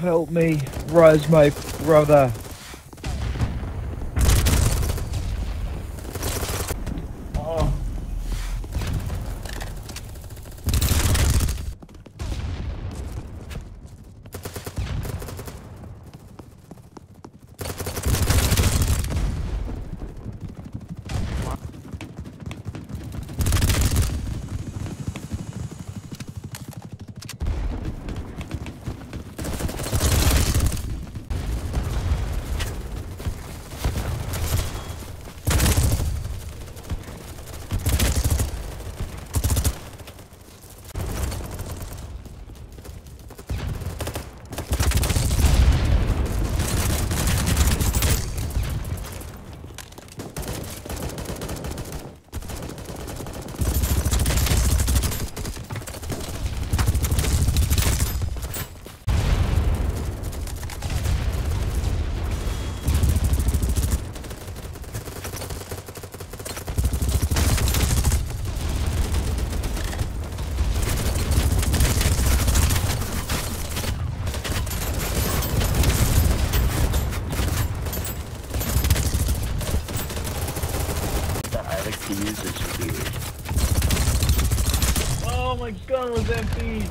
Help me, rise my brother. Oh. Oh my gun was empty!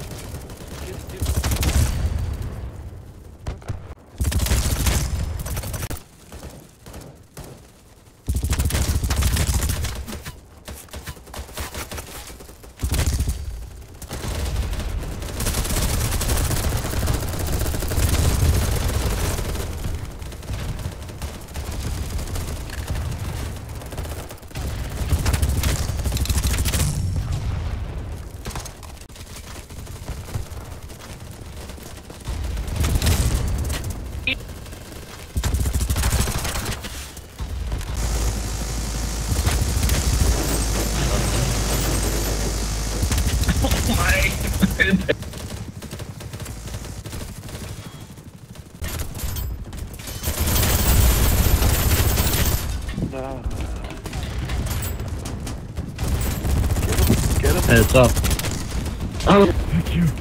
Heads up. Oh, thank you.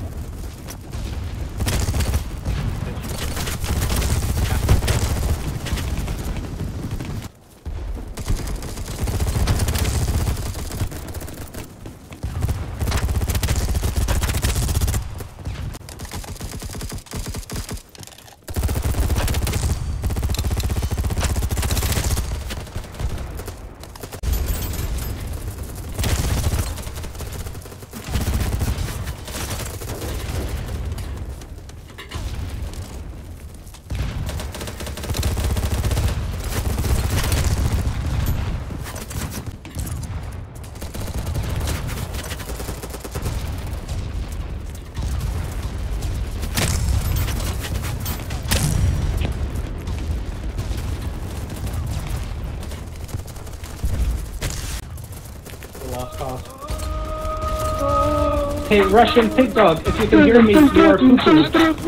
Lost cause. Hey, Russian pig dog, if you can hear me, you are cuckoo.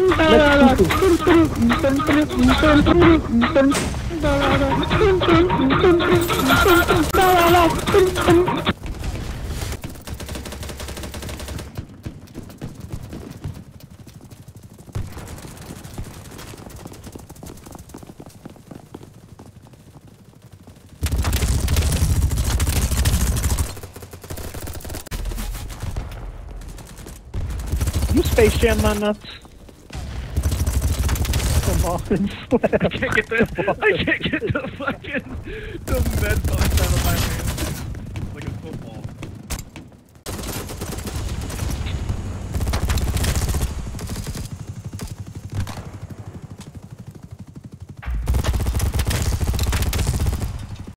Let's cuckoo. You Space Jam my nuts. Come on, I can't get the fucking med box out of my hand.